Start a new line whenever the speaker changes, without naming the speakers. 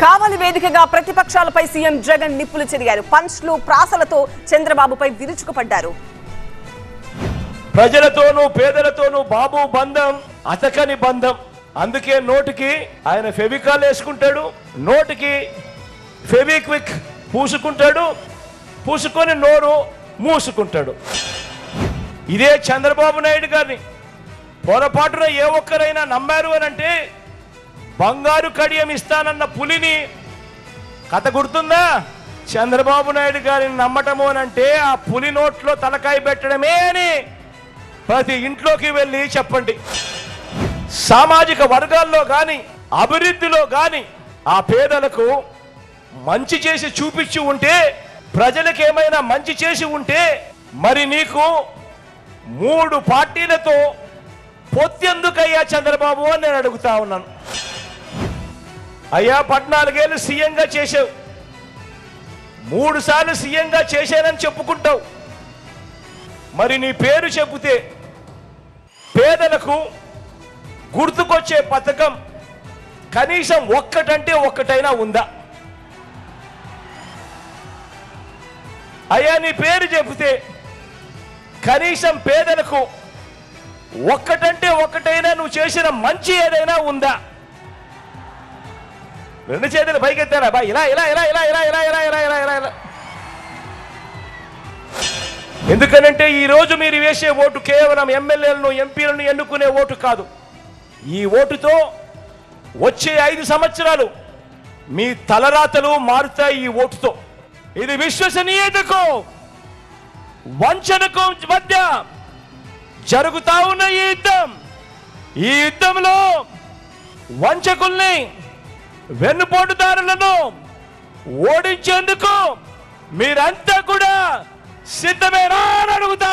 కావలి వేదికగా ప్రతిపక్షాలపై సీఎం జగన్ నిప్పులు చెరిగారు. పంచ్లు ప్రాసలతో చంద్రబాబుపై విరుచుకుపడ్డారు.
ప్రజలతోనూ పేదలతోనూ బాబు బంధం అతకని బంధం. అందుకే నోటికి ఆయన ఫెవికాల్ వేసుకుంటాడు, నోటికి ఫెవిక్విక్ పూసుకుంటాడు, పూసుకొని నోరు మూసుకుంటాడు. ఇదే చంద్రబాబు నాయుడు గారిని పొరపాటున ఏ ఒక్కరైనా నమ్మారు అని అంటే బంగారు కడియం ఇస్తానన్న పులిని కథ గుర్తుందా? చంద్రబాబు నాయుడు గారిని నమ్మటము అని అంటే ఆ పులి నోట్లో తలకాయ పెట్టడమే అని ప్రతి ఇంట్లోకి వెళ్ళి చెప్పండి. సామాజిక వర్గాల్లో కానీ అభివృద్ధిలో కానీ ఆ పేదలకు మంచి చేసి చూపించి ఉంటే, ప్రజలకు ఏమైనా మంచి చేసి ఉంటే మరి నీకు 3 పార్టీలతో పొత్తెందుకయ్యా చంద్రబాబు అని నేను అడుగుతా ఉన్నాను. అయ్యా 14 ఏళ్ళు సీఎంగా చేసావు, 3 సార్లు సీఎంగా చేశానని చెప్పుకుంటావు. మరి నీ పేరు చెబితే పేదలకు గుర్తుకొచ్చే పథకం కనీసం ఒక్కటంటే ఒక్కటైనా ఉందా? అయ్యా నీ పేరు చెబితే కనీసం పేదలకు ఒక్కటంటే ఒక్కటైనా నువ్వు చేసిన మంచి ఏదైనా ఉందా? 2 చేతులు పైకెత్తారా బా? ఇలా ఇలా ఇలా ఇలా ఇలా ఇలా ఇలా ఇలా ఇలా ఇలా ఇలా. ఎందుకనంటే ఈరోజు మీరు వేసే ఓటు కేవలం ఎమ్మెల్యేలను ఎంపీలను ఎన్నుకునే ఓటు కాదు. ఈ ఓటుతో వచ్చే 5 సంవత్సరాలు మీ తలరాతలు మారుతాయి. ఈ ఓటుతో ఇది విశ్వసనీయతకు వంచనకు మధ్య జరుగుతా ఉన్న ఈ యుద్ధంలో వంచకుల్ని వెన్నుపోటుదారులను ఓడించేందుకు మీరంతా కూడా సిద్ధమేనా అని అడుగుతా